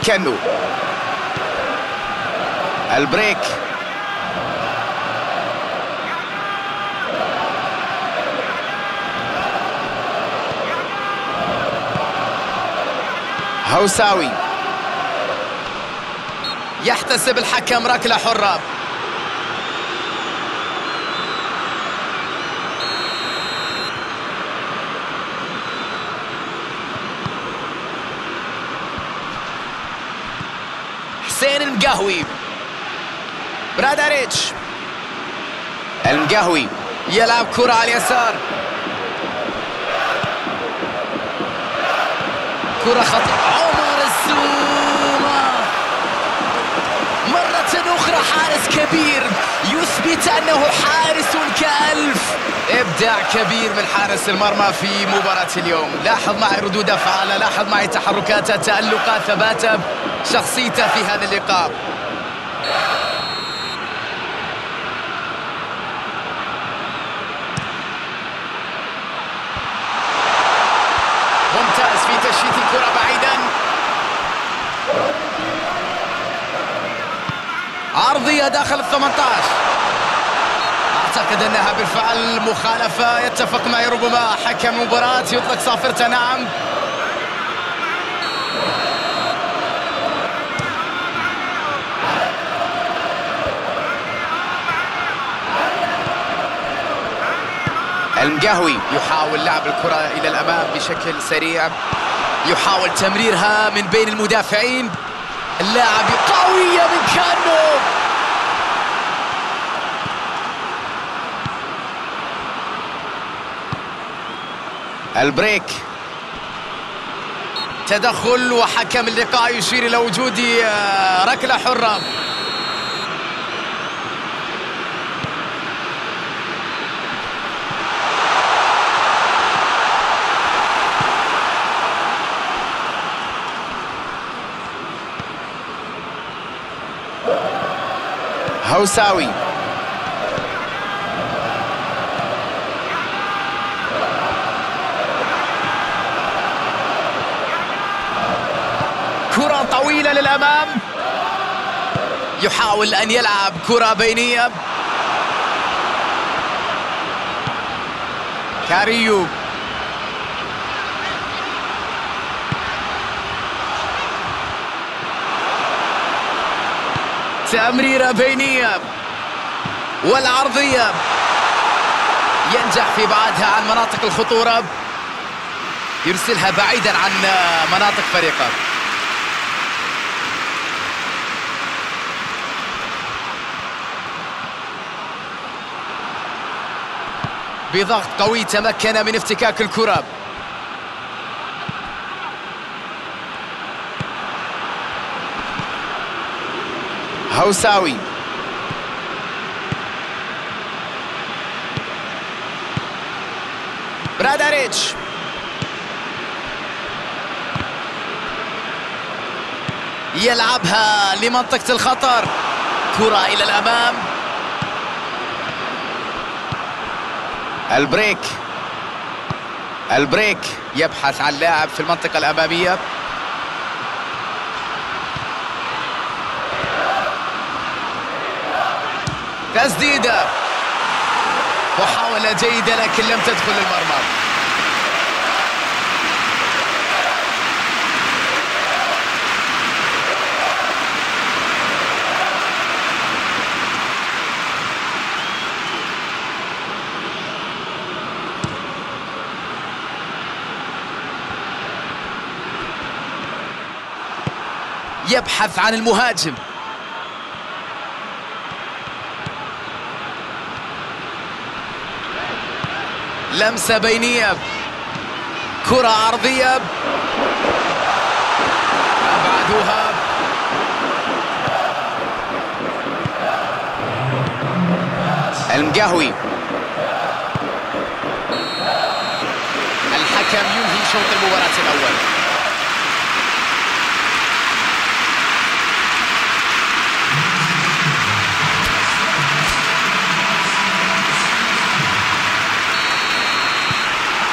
كانو. البريك. هوساوي يحتسب الحكم ركلة حرة. حسين المقهوي. براداريتش. المقهوي يلعب كرة على اليسار. كرة خطيرة. عمر السومة مرة أخرى. حارس كبير يثبت أنه حارس كألف. إبداع كبير من حارس المرمى في مباراة اليوم. لاحظ معي ردود أفعاله، لاحظ معي تحركاته، تألقه، ثباته، شخصيته في هذا اللقاء. ممتاز في تشتيت الكرة بعيدا. عرضية داخل ال18. أعتقد أنها بالفعل مخالفة. يتفق معي ربما حكم المباراة يطلق صافرته. نعم. المقهوي يحاول لعب الكرة إلى الأمام بشكل سريع، يحاول تمريرها من بين المدافعين. اللاعب قوية من كانو. البريك. تدخل وحكم اللقاء يشير إلى وجود ركلة حرة. هوساوي. كرة طويلة للأمام. يحاول أن يلعب كرة بينية. كاريو. تمريرة بينية والعرضية ينجح في إبعادها عن مناطق الخطورة، يرسلها بعيدا عن مناطق فريقه. بضغط قوي تمكن من افتكاك الكرة. هوساوي. براداريتش. يلعبها لمنطقة الخطر. كرة إلى الأمام. البريك. البريك يبحث عن لاعب في المنطقة الأمامية. تسديدة. محاولة جيدة لكن لم تدخل المرمى. يبحث عن المهاجم. لمسة بينية. كرة عرضية. أبعدوها. المقهوي. الحكم ينهي شوط المباراة الأول.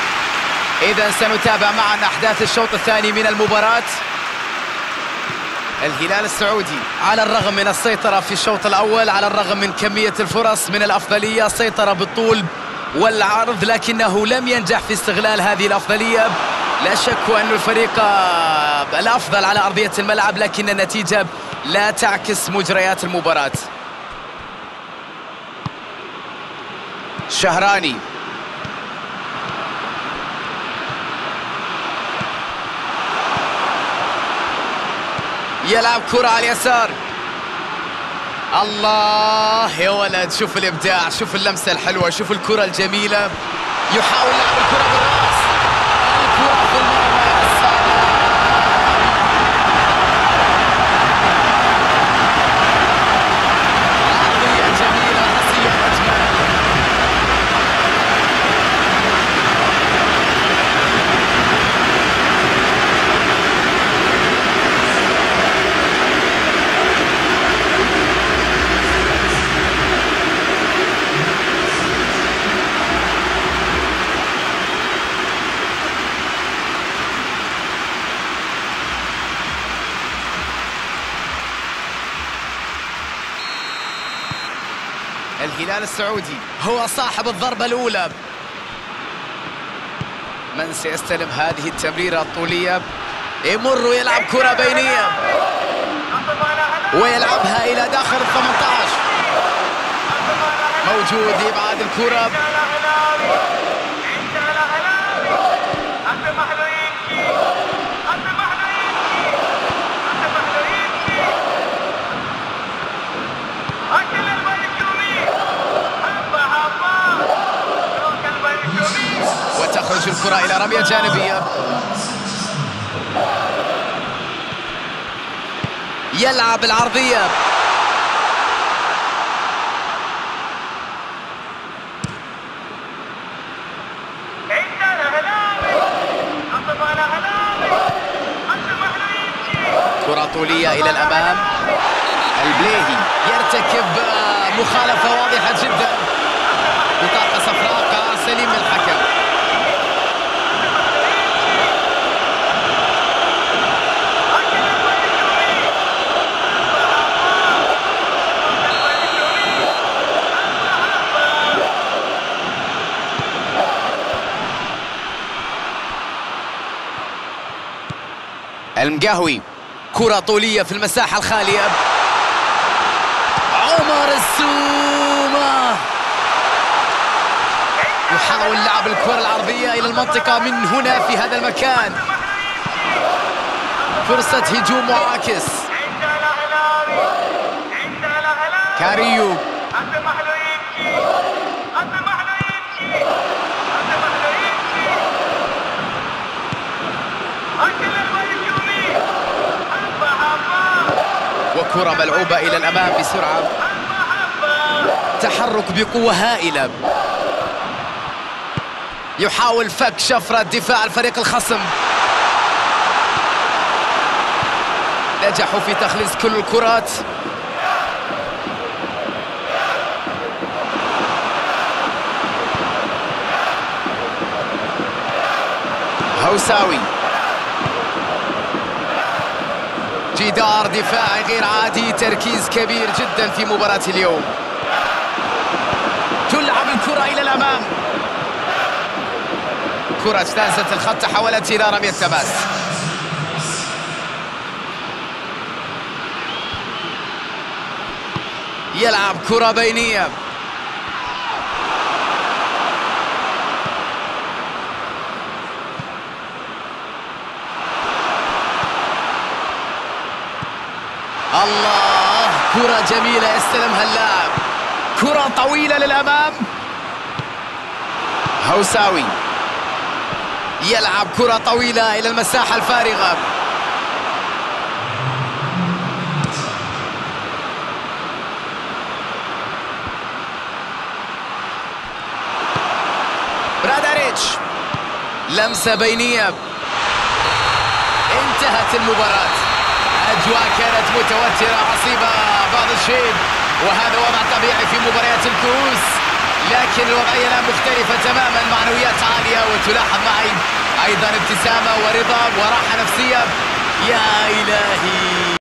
إذا سنتابع معا أحداث الشوط الثاني من المباراة. الهلال السعودي على الرغم من السيطرة في الشوط الأول، على الرغم من كمية الفرص، من الأفضلية، سيطرة بالطول والعرض، لكنه لم ينجح في استغلال هذه الأفضلية. لا شك أن الفريق الأفضل على أرضية الملعب، لكن النتيجة لا تعكس مجريات المباراة. شهراني يلعب كرة على اليسار. الله يا ولد، شوف الإبداع، شوف اللمسة الحلوة، شوف الكرة الجميلة. يحاول لعب الكرة بالرأس، الكرة في المرمى. يا سلام، عرضية جميلة، رأسية أجمل. الهلال السعودي هو صاحب الضربة الأولى. من سيستلم هذه التمريرة الطولية؟ يمر ويلعب كرة بينية ويلعبها إلى داخل ال 18. موجود لإبعاد الكرة. وتخرج الكرة إلى رمية جانبية. يلعب العرضية. كرة طولية إلى الأمام. البليهي يرتكب مخالفة واضحة جدا، بطاقة صفراء، قرار سليم من الحكم. المقهوي، كرة طولية في المساحة الخالية. عمر السومة يحاول لعب الكرة العرضية إلى المنطقة من هنا في هذا المكان. فرصة هجوم معاكس. كاريو وكرة ملعوبة إلى الأمام بسرعة. تحرك بقوة هائلة. يحاول فك شفرة دفاع الفريق الخصم. نجحوا في تخليص كل الكرات. هوساوي، جدار دفاعي غير عادي، تركيز كبير جدا في مباراة اليوم. تلعب الكرة إلى الأمام. كرة اجتازت الخط، تحولت إلى رمية تماس. يلعب كرة بينية. الله، كرة جميلة يستلمها اللاعب. كرة طويلة للأمام. هوساوي يلعب كرة طويلة إلى المساحة الفارغة. براداريتش، لمسة بينية. انتهت المباراة. أجواء كانت متوترة، عصيبة بعض الشيء، وهذا وضع طبيعي في مباريات الكؤوس، لكن الوضعية الآن مختلفة تماما. معنويات عالية، وتلاحظ معي أيضا ابتسامة ورضا وراحة نفسية. يا إلهي.